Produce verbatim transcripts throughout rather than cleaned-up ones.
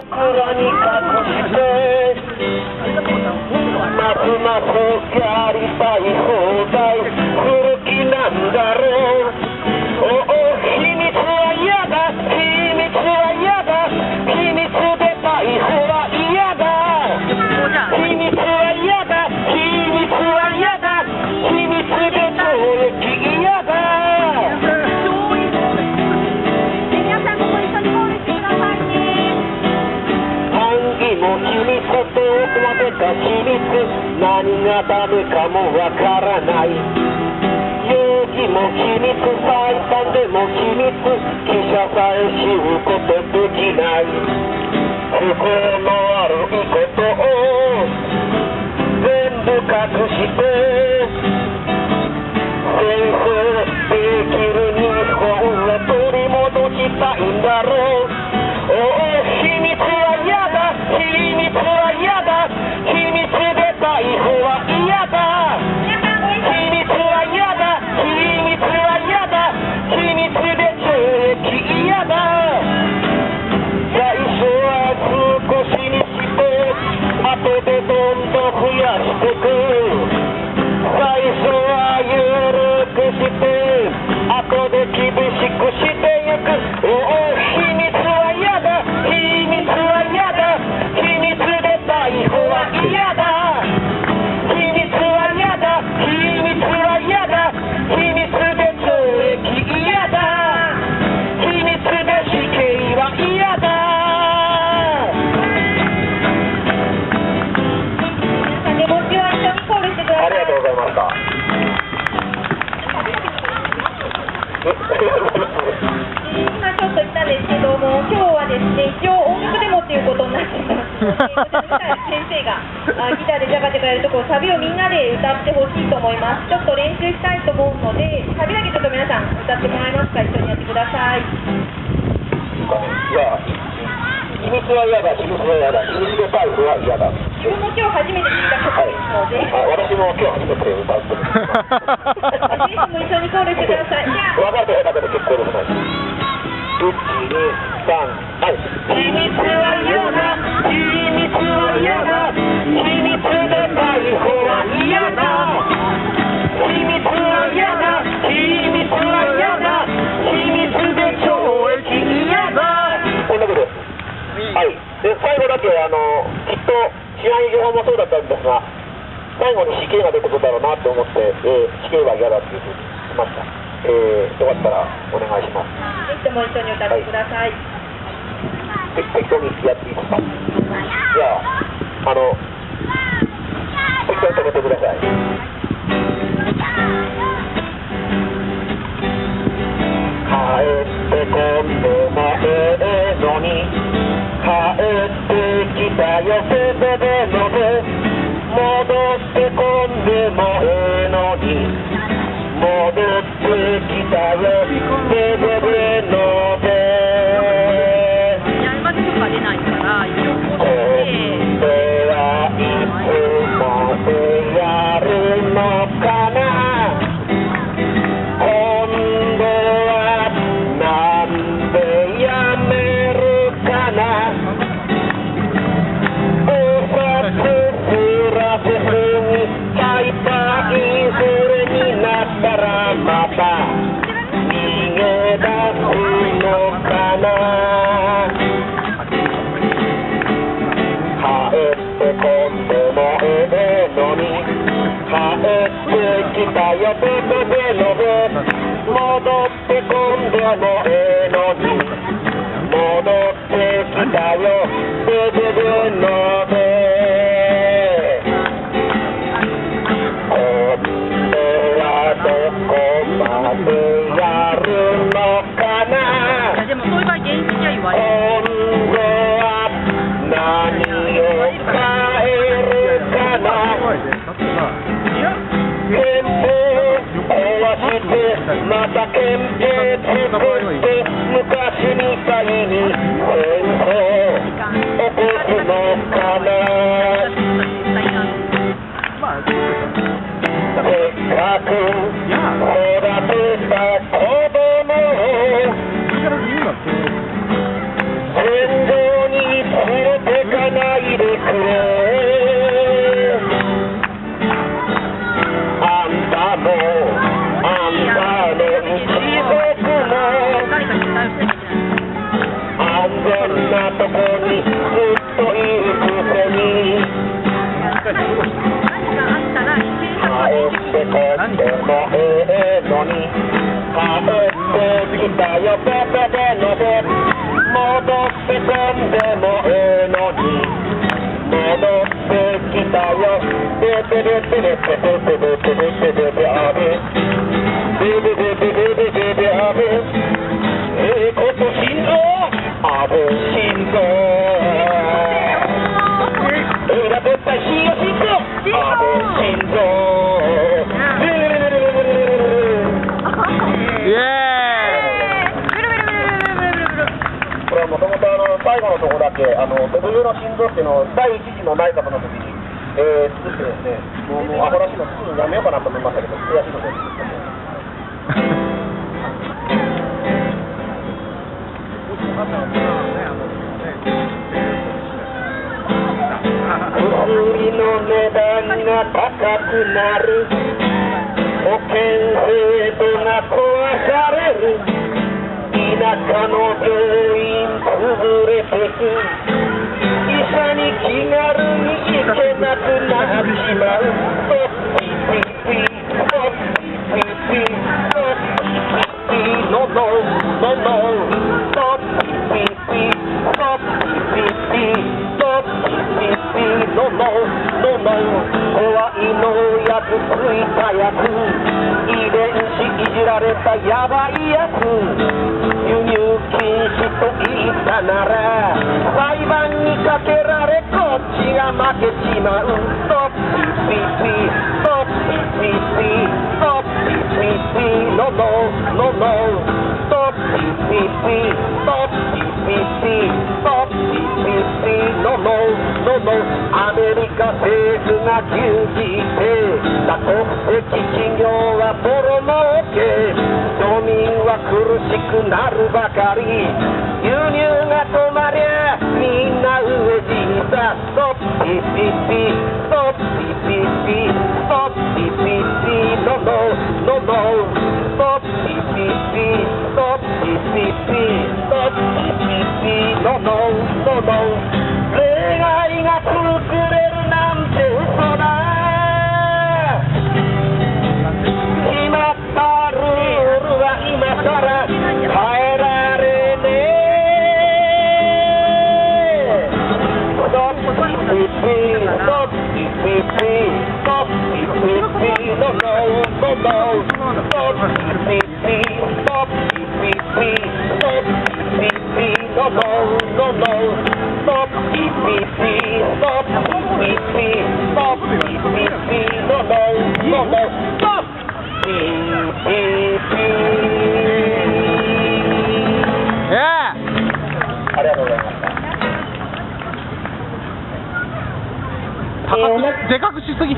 袋に隠してますますやりたい放題する気なんだろう。おお秘密は嫌だ、秘密は嫌だ、秘密で逮捕は嫌だ、秘密は嫌だ、秘密は嫌だ、秘密で懲役嫌だ。 皆さんここ一緒にゴールしてくださいね。 暗記も秘密とまでた秘密、何がダメかもわからない。容疑も秘密、裁判でも秘密、記者さえ知ることできない。不幸の悪いことを全部隠して戦争できる日本を取り戻したいんだろう。おお秘密は嫌だ、秘密は嫌だ、秘密で逮捕は嫌だ、秘密は嫌だ、秘密は嫌だ、秘密で懲役嫌だ。最初は少しにして後でどんどん増やしてく。最初は緩くして後で厳しくしてゆく。おお秘密は嫌だ、秘密は嫌だ、秘密で逮捕は嫌だ、秘密は嫌だ、秘密は嫌だ、秘密で懲役嫌だ、秘密で死刑は嫌だ。 デモ中は一緒にコールしてください。 ありがとうございました。 今ちょっと言ったんですけども、今日はですね、一応音楽デモということになっていますので、先生があギターでジャカジャカやるところ、サビをみんなで歌ってほしいと思います。ちょっと練習したいと思うので、サビだけちょっと皆さん歌ってもらえますか。一緒にやってください。 いや、秘密は嫌だ、秘密は嫌だ、秘密で逮捕は嫌だ。 自分も今日初めて聞いた曲ですので、 はい、私も今日初めて歌ってる。 ぜひも一緒にコールしてください。 分かって下手で結構でもない。いち、に、さん、はい。秘密は嫌だ、秘密は嫌だ、秘密で逮捕は嫌だ、秘密は嫌だ、秘密は嫌だ、秘密で懲役嫌だ。こんなことです。はい。で、最後だけあのきっと治安維持法もそうだったんですが、最後に死刑が出てくるだろうなと思って、えー、死刑は嫌だっていうふうにしました。えー、よかったらお願いします。 ぜひとも一緒に歌ってください。はい、 適当にやっていいですか。じゃあ、あの適当に止めてください。帰ってこんでもええのに、帰ってきたよベベベので、戻ってこんでもええのに、戻ってきたよベベベので。 やりましょうか出ないから一応戻って。 今度はいつまでやるのかな。今度はなんでやめるかな。お札すらせずにハイパーインフレになったらまた逃げ出すのかな。帰ってこんでもええのに、帰ってきたよベベベので、戻ってこんでもええのに、戻ってきたよベベベので。今度はどこまでやるのかな。 でもそういう場合現地には言われる。 今度は何を変えるかな。憲法壊してまた憲兵作って昔みたいに戦争起こすのかな。せっかく育てた子供を戦場にってもええのに帰ってきたよペペでので戻ってこんでもええのに戻ってきたよペペペペペペペペペペペペあべペペペペペペペペあべええこと心臓あべ心臓えら絶対心臓心臓あべ心臓イエーイこれはもともと最後のところだけあのベブユの心臓っていうのを第一次の内閣の時に、えー、作ってですねもうもうアホらしいの作るのやめようかなと思いましたけど悔しいので薬の値段が高くなる保険制度が壊される田舎の病院潰れてく医者に気軽に行けなくなっちまうピッピッピッピッピッピッピッピッノノノノピッピッピッピッピッピッピッピッノノノノ怖いのやつついたやつ遺伝子いじられたヤバいやつ輸入禁止と言ったなら裁判にかけられこっちが負けちまうストッピッピッピストッピッピッピストッピッピッピノノノノストッピッピッピストッピッピッピストッピッピッピノノノノアメリカ政府が牛耳って多国籍企業はボロ儲け庶民は苦しくなるばかり輸入が止まりゃみんな飢え死にさストッピッピッピストッピッピッピストッピッピッピノノノノストッピッピッピストッピッピッピストッピッピッピノノノノ例外が作れるなんて嘘だ決まったルールは今さら変えられねえストッピッピッピストッピッピッピストッピッピッピノノノノストッピッピッピストッピッピッピストッピッピッピノノノノストッピッピッピストッピッピッピストッピッピッピノノノノストッピッピッピありがとうございましたでかくしすぎ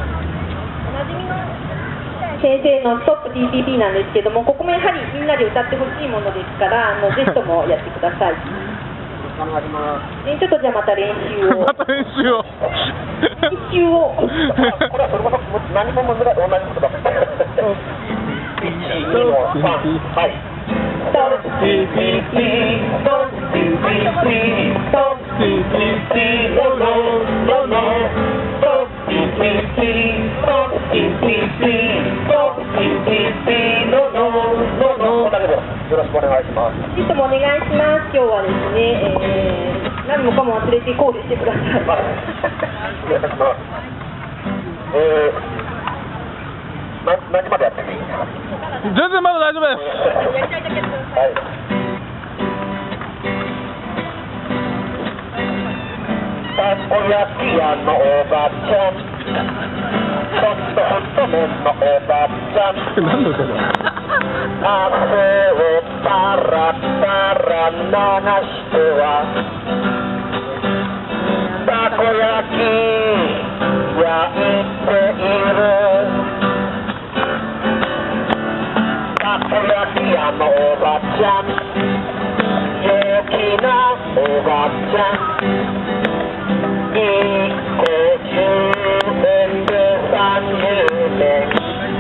先生のストップ ティーピーピー なんですけどもここもやはりみんなで歌ってほしいものですからあのぜひともやってくださいお願いしますちょっとじゃあまた練習をまた練習を練習をこれはそれこそ何も難しい同じことばっかりいち、にもさんはいストップ ティーピーピー ストップ ティーピーピー ストップ ティーピーピー ノノノノストップ ティーピーピー ストップ ティーピーピー ストップ ティーピーピー ノノノノだけどよろしくお願いしますぜひともお願いします今日はですね、えー、何もかも忘れてコールしてくださいお願いしますえー、な何までやってもいいですか全然まだ大丈夫ですやりたいだけどはいたこ焼き屋のおばちゃんちょっと太麺のおばちゃん何の歌だ汗をパラパラ流してはたこ焼き焼いているたこ焼き屋のおばちゃん陽気なおばちゃんいっこじゅうえんでさんじゅうねん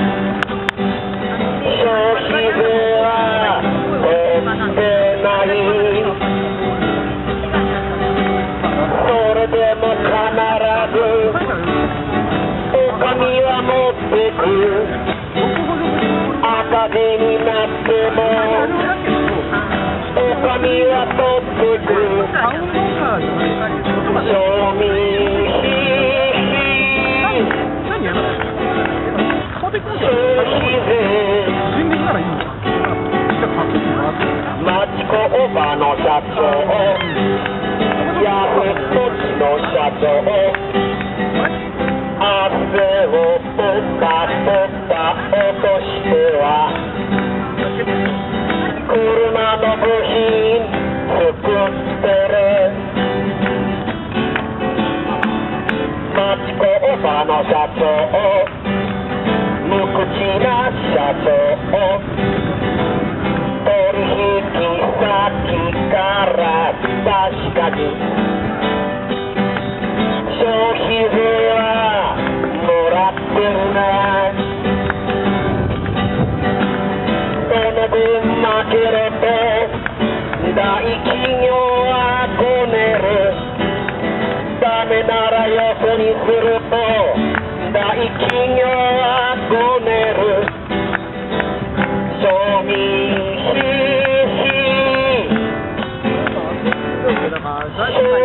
消費税は取ってないそれでも必ずお金は持ってくまでになってもお上はとっつく賞味町工場の社長ヤフー土地の社長汗をぷかぷか落としては車の部品作ってる町工場の社長無口な社長取引先から確かに消費税はもらってるなその分負けると大企業はごねるダメならよそにすると大企業はごねる賞味消費税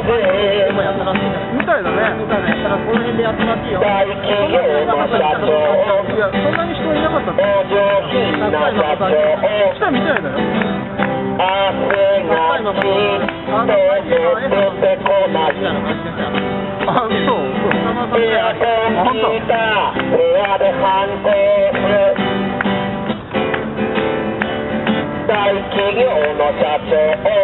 みたいだね。みたいなやったらこの辺でやってもらっていいよ。 大企業の社長いや、そんなに人いなかったんだよ。 お上品な社長来たみたいだよ。 汗がちと出てこないあ、そう。 エアコン効いた部屋で反抗する大企業の社長